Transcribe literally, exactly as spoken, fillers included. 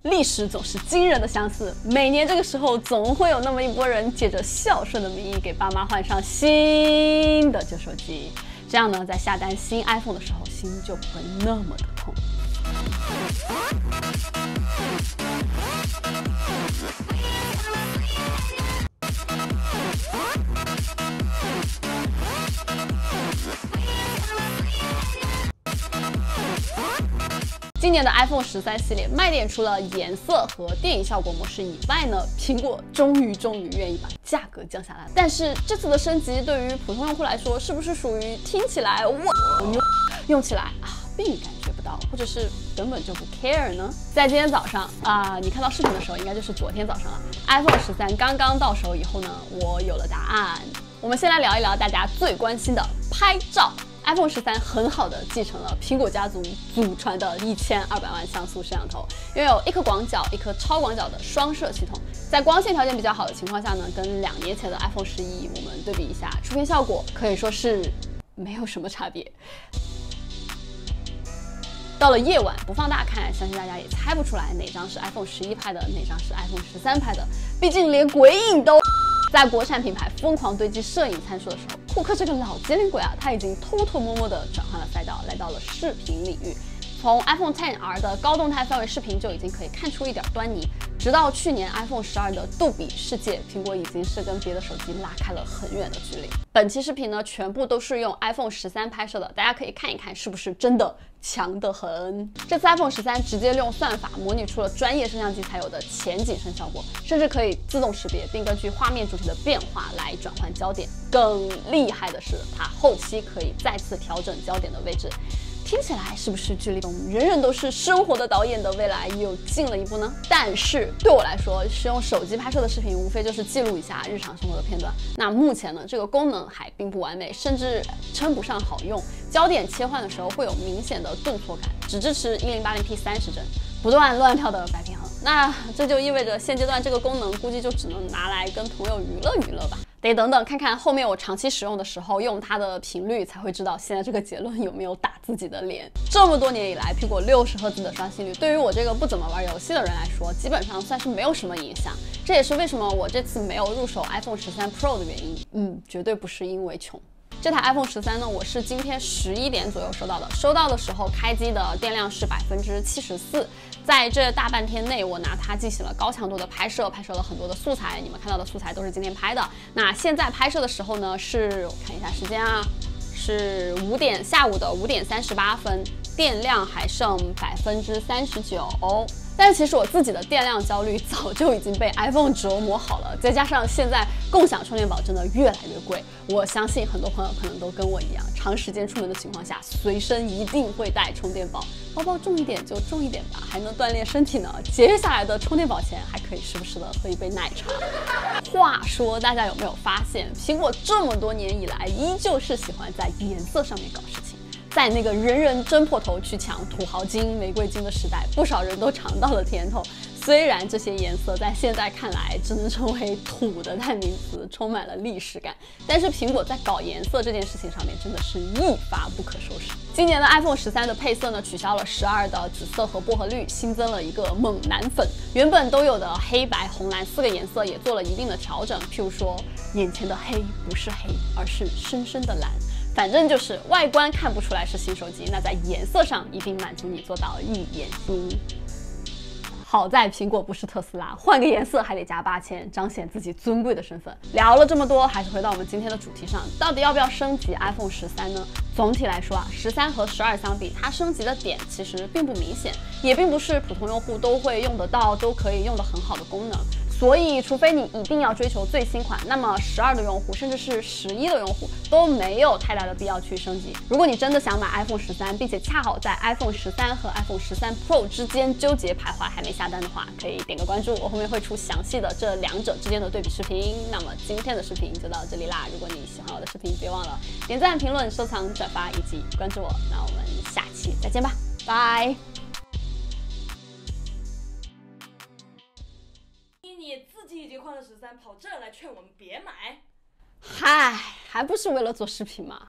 历史总是惊人的相似，每年这个时候总会有那么一波人借着孝顺的名义给爸妈换上新的旧手机，这样呢，在下单新 iPhone 的时候，心就不会那么的痛。今年的 iPhone 十三系列卖点除了颜色和电影效果模式以外呢，苹果终于终于愿意把价格降下来了。但是这次的升级对于普通用户来说，是不是属于听起来哇牛，用起来啊并感觉不到，或者是根本就不 care 呢？在今天早上啊、呃，你看到视频的时候，应该就是昨天早上了。iPhone 十三刚刚到手以后呢，我有了答案。我们先来聊一聊大家最关心的拍照。iPhone 十三很好的继承了苹果家族祖传的一千二百万像素摄像头，拥有一颗广角、一颗超广角的双摄系统。在光线条件比较好的情况下呢，跟两年前的 iPhone 十一我们对比一下，出片效果可以说是没有什么差别。到了夜晚不放大看，相信大家也猜不出来哪张是 iPhone 十一拍的，哪张是 iPhone 十三拍的。毕竟连鬼影都在国产品牌疯狂堆积摄影参数的时候，库克这个老机灵鬼啊，他已经偷偷摸摸的转换了赛道，来到了视频领域。从 iPhone X R 的高动态范围视频就已经可以看出一点端倪，直到去年 iPhone 十二的杜比世界，苹果已经是跟别的手机拉开了很远的距离。本期视频呢，全部都是用 iPhone 十三拍摄的，大家可以看一看是不是真的强得很。这次 iPhone 十三直接利用算法模拟出了专业摄像机才有的前景深效果，甚至可以自动识别并根据画面主体的变化来转换焦点。更厉害的是，它后期可以再次调整焦点的位置。听起来是不是距离人人都是生活的导演的未来又近了一步呢？但是对我来说，使用手机拍摄的视频无非就是记录一下日常生活的片段。那目前呢，这个功能还并不完美，甚至称不上好用。焦点切换的时候会有明显的顿挫感，只支持 一零八零 P 三十帧，不断乱跳的白平衡。那这就意味着现阶段这个功能估计就只能拿来跟朋友娱乐娱乐吧。得等等看看后面我长期使用的时候用它的频率，才会知道现在这个结论有没有打自己的脸。这么多年以来，苹果六十赫兹的刷新率对于我这个不怎么玩游戏的人来说，基本上算是没有什么影响。这也是为什么我这次没有入手 iPhone 十三 Pro 的原因。嗯，绝对不是因为穷。这台 iPhone 十三呢，我是今天十一点左右收到的。收到的时候，开机的电量是百分之七十四。在这大半天内，我拿它进行了高强度的拍摄，拍摄了很多的素材。你们看到的素材都是今天拍的。那现在拍摄的时候呢，是我看一下时间啊，是五点下午的五点三十八分，电量还剩百分之三十九。但是其实我自己的电量焦虑早就已经被 iPhone 折磨好了，再加上现在共享充电宝真的越来越贵，我相信很多朋友可能都跟我一样，长时间出门的情况下，随身一定会带充电宝。包包重一点就重一点吧，还能锻炼身体呢。节约下来的充电宝钱，还可以时不时的喝一杯奶茶。话说，大家有没有发现，苹果这么多年以来，依旧是喜欢在颜色上面搞事情。在那个人人争破头去抢土豪金、玫瑰金的时代，不少人都尝到了甜头。虽然这些颜色在现在看来只能成为土的代名词，充满了历史感，但是苹果在搞颜色这件事情上面真的是一发不可收拾。今年的 iPhone 十三的配色呢，取消了十二的紫色和薄荷绿，新增了一个猛男粉。原本都有的黑白红蓝四个颜色也做了一定的调整，譬如说眼前的黑不是黑，而是深深的蓝。反正就是外观看不出来是新手机，那在颜色上一定满足你做到一眼心。好在苹果不是特斯拉，换个颜色还得加八千，彰显自己尊贵的身份。聊了这么多，还是回到我们今天的主题上，到底要不要升级 iPhone 十三呢？总体来说啊，十三和十二相比，它升级的点其实并不明显，也并不是普通用户都会用得到、都可以用得很好的功能。所以，除非你一定要追求最新款，那么十二的用户，甚至是十一的用户都没有太大的必要去升级。如果你真的想买 iPhone 十三，并且恰好在 iPhone 十三和 iPhone 十三 Pro 之间纠结徘徊还没下单的话，可以点个关注，我后面会出详细的这两者之间的对比视频。那么今天的视频就到这里啦，如果你喜欢我的视频，别忘了点赞、评论、收藏、转发以及关注我。那我们下期再见吧，拜。 你自己已经换了十三，跑这来劝我们别买， 嗨，还不是为了做视频吗？